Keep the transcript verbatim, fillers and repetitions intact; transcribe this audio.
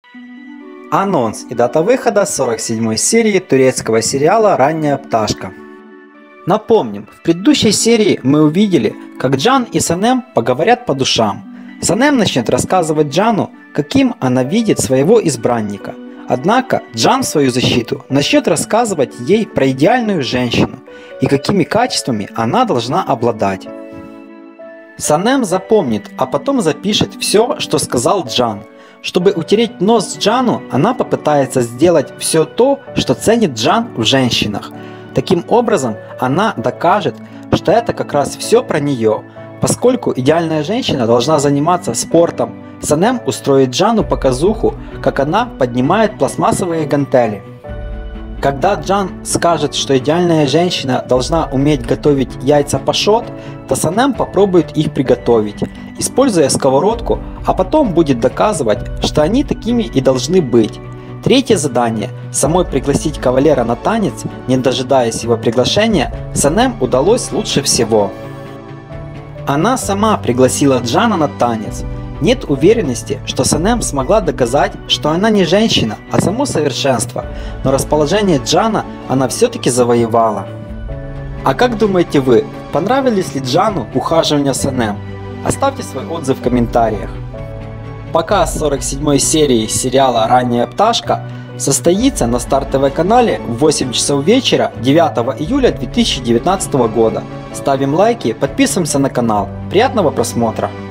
Анонс и дата выхода сорок седьмой серии турецкого сериала «Ранняя пташка». Напомним, в предыдущей серии мы увидели, как Джан и Санем поговорят по душам. Санем начнет рассказывать Джану, каким она видит своего избранника. Однако Джан в свою защиту начнет рассказывать ей про идеальную женщину и какими качествами она должна обладать. Санем запомнит, а потом запишет все, что сказал Джан. Чтобы утереть нос Джану, она попытается сделать все то, что ценит Джан в женщинах. Таким образом, она докажет, что это как раз все про нее. Поскольку идеальная женщина должна заниматься спортом, Санем устроит Джану показуху, как она поднимает пластмассовые гантели. Когда Джан скажет, что идеальная женщина должна уметь готовить яйца пашот, то Санем попробует их приготовить, используя сковородку, а потом будет доказывать, что они такими и должны быть. Третье задание – самой пригласить кавалера на танец, не дожидаясь его приглашения, Санем удалось лучше всего. Она сама пригласила Джана на танец. Нет уверенности, что Санем смогла доказать, что она не женщина, а само совершенство, но расположение Джана она все-таки завоевала. А как думаете вы, понравились ли Джану ухаживания Санем? Оставьте свой отзыв в комментариях. Показ сорок седьмой серии сериала «Ранняя пташка» состоится на Стар ТВ канале в восемь часов вечера девятого июля две тысячи девятнадцатого года. Ставим лайки, подписываемся на канал. Приятного просмотра!